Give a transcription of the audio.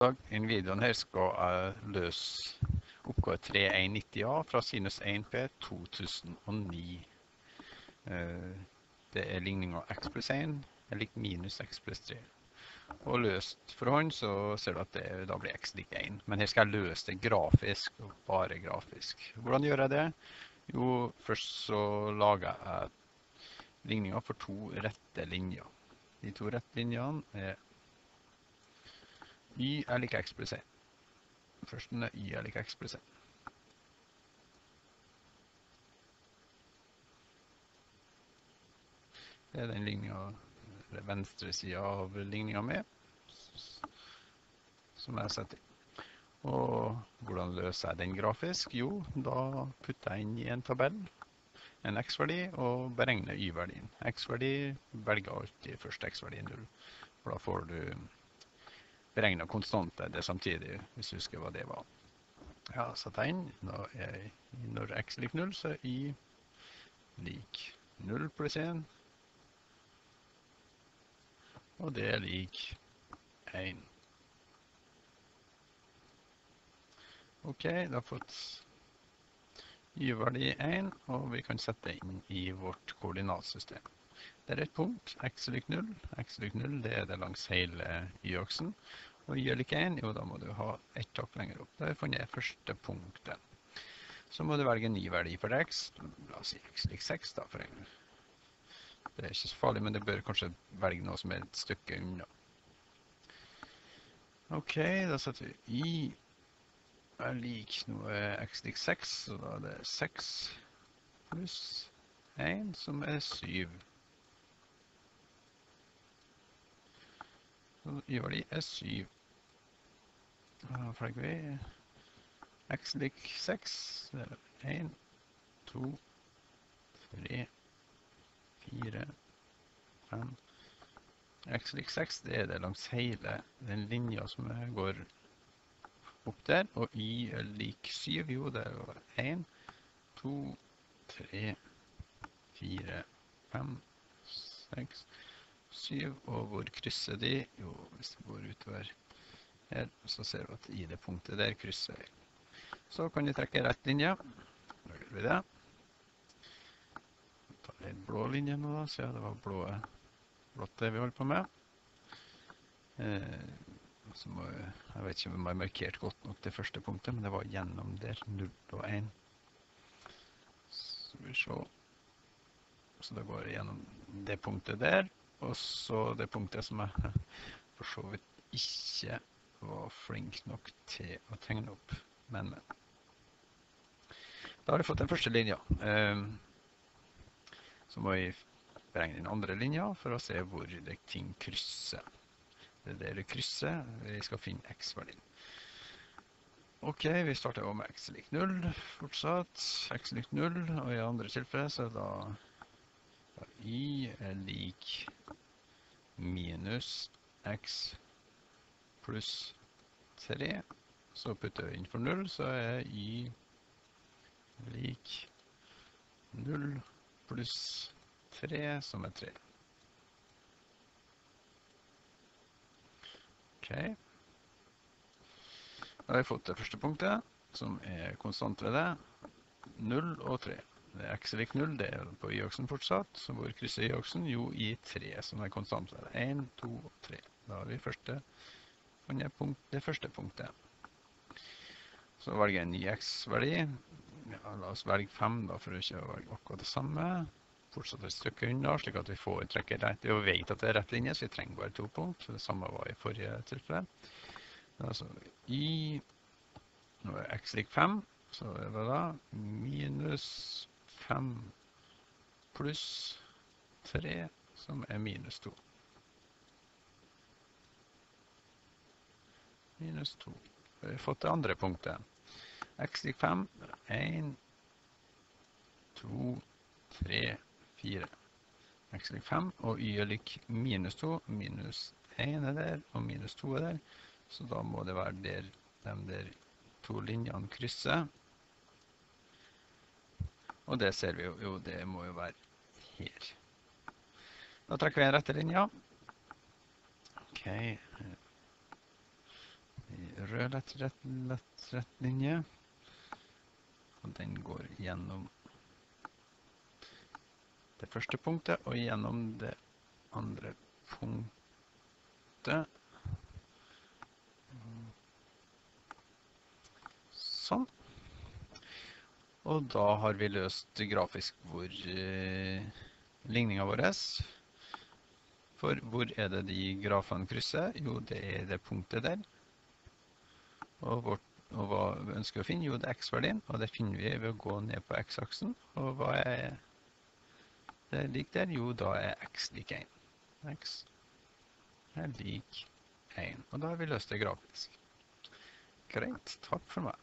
I videoen her skal jeg løse oppgave 3190A fra sinus 1P 2009. Det ligningen av x pluss 1 er lik minus x pluss 3. Og løst for hånd så ser du at det da blir x lik 1. Men her skal jeg løse det grafisk, og bare grafisk. Hvordan gjør jeg det? Jo, først så lager jeg ligninger for to rette linjer. De to rette linjene er y er lik x pluss 1. Først er y er lik x pluss 1. Det er den ligningen, eller venstre siden av ligningen med, som jeg setter inn. Og hvordan løser jeg den grafisk? Jo, da putter jeg inn i en tabell en x-verdi og beregner y-verdien. X-verdi velger alltid først x-verdi 0, for da får du beregnet konstante det samtidig, hvis du husker hva det var. Ja, setter jeg inn. Da når x lik 0, så er y lik 0 pluss 1. Og det er lik 1. Ok, da har fått y-verdi 1, og vi kan sette inn i vårt koordinatsystem. Det er et punkt, x lik 0. X lik 0, det er det langs hele y-aksen. Og y lik 1, jo da må du ha ett takk lenger opp. Da har vi funnet første punktet. Så må du velge en ny verdi for x. La oss si x lik 6 da, for eksempel. Det er ikke så farlig, men det bør kanskje velge noe som er et stykke unna. Ok, da setter vi y er lik noe x lik 6, så da er det 6 pluss 1, som er 7. Så y-verdi er 7. Da flagger vi x lik 6, det er 1, 2, 3, 4, 5. X lik 6, det er det langs hele den linja som går opp der, og y er lik 7, jo det var 1, 2, 3, 4, 5, 6, 7, og hvor krysser de? Jo, hvis det går utover her, så ser vi at i det punktet der krysser vi. Så kan vi trekke rett linje, da gjør vi det. Ta en blå linje nå da, så ja, det var blått det vi holdt på med. Jeg vet ikke om jeg har markert godt nok det første punktet, men det var gjennom der, 0 og 1. Så vi ser. Så det går gjennom det punktet der, og så det punktet som jeg for så vidt ikke var flink nok til å tegne opp. Men da har vi fått den første linja. Så må vi beregne den andre linja for å se hvor det ting krysser. Det er det krysser. Vi skal finne x-verdien. Ok, vi starter med x lik 0 fortsatt. X lik 0, og i andre tilfelle så er da y er lik minus x pluss 3. Så putter vi inn for 0, så er y lik 0 pluss 3, som er 3. Ok. Da har vi fått det første punktet, som er konstant ved det. 0 og 3. Det er x lik 0, det er på y-aksen fortsatt. Så hvor krysser y-aksen? Jo, i 3, som er konstant ved det. 1, 2 og 3. Da har vi funnet det første punktet. Så velger jeg en ny x-verdi. Ja, la oss velge 5 da, for å ikke velge akkurat det samme. Fortsatt et stykke unna, slik at vi får trekke rett. Vi vet at det er rett linje, så vi trenger bare 2 punkt. Det samme var i forrige tilfelle. Altså y, nå er x lik 5, så er det da minus 5 pluss 3, som er minus 2. Minus 2. Vi har fått det andre punktet. X lik 5, 1, 2, 3, 4. X lik 5, og y er lik minus 2. Minus 1 er der, og minus 2 er der. Så da må det være der de der to linjene krysser. Og det ser vi jo, jo det må jo være her. Da trekker vi en rette linja. Ok. rød rett linje. Og den går gjennom det første punktet og gjennom det andre punktet. Sånn. Og da har vi løst grafisk hvor ligningen vår. For hvor er det de grafene krysser? Jo, det er det punktet der. Og hva vi ønsker å finne? Jo, det er x-verdien, og det finner vi ved å gå ned på x-aksen. Og hva er det lik der? Jo, da er x lik 1. X er lik 1. Og da har vi løst det grafisk. Greit, takk for meg.